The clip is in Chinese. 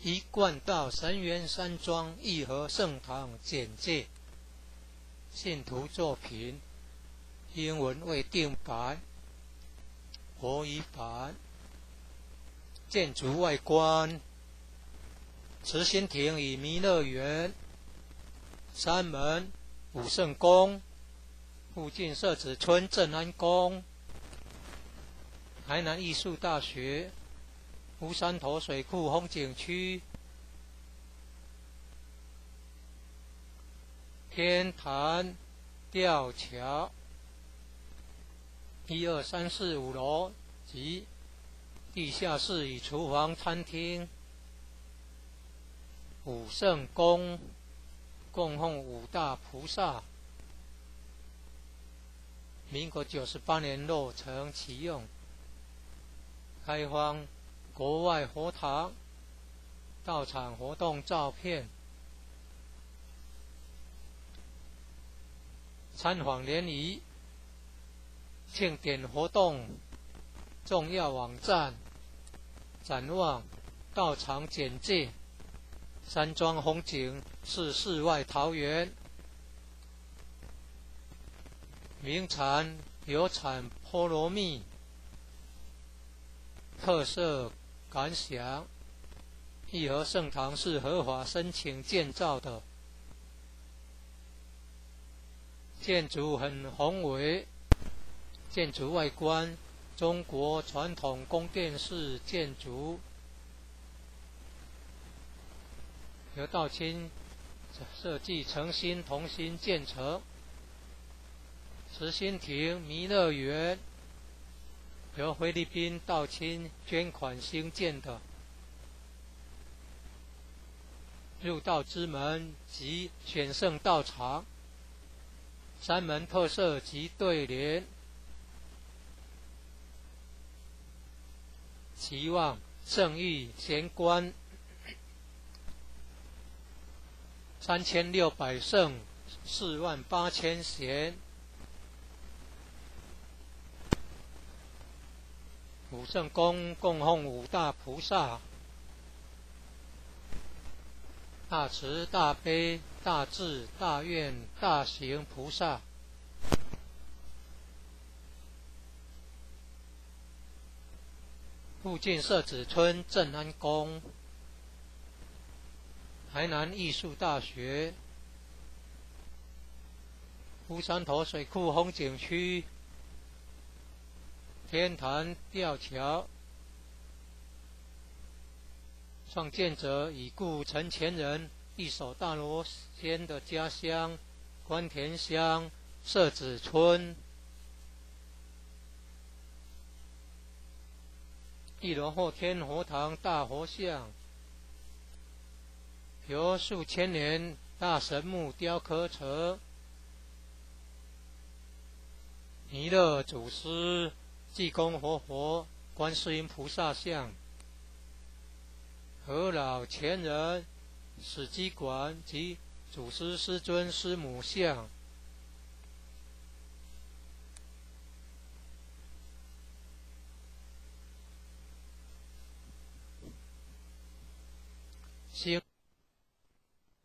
一贯道神源山庄义和圣堂简介。信徒作品，英文未定版，国语版。建筑外观：慈心亭与弥勒园，山门武圣宫，附近社子村正安宫，台南艺术大学，乌山头水库风景区，天坛吊桥，1、2、3、4、5楼及地下室与厨房、餐厅。武圣宫供奉五大菩萨，民国98年落成启用，开放国外佛堂到场活动照片。参访联谊庆典活动重要网站，展望到场简介。山庄风景是世外桃源，名产有产菠萝蜜，特色感想：义和圣堂是合法申请建造的，建筑很宏伟，建筑外观中国传统宫殿式建筑，由道清设计诚心同心建成。慈心亭弥勒园由菲律宾道清捐款兴建的，入道之门及选圣道场，山门特色及对联，期望圣域贤官3600圣48000贤。武圣宫供奉五大菩萨，大慈大悲大智大愿大行菩萨。附近社子村正安宫，台南艺术大学，乌山头水库风景区，天坛吊桥，创建者已故陈前人一手大罗仙的家乡关田乡社子村。1楼后天佛堂大佛像，由数千年大神木雕刻成，弥勒祖师、济公活佛、观世音菩萨像，和老前人史基馆及祖师师尊师母像。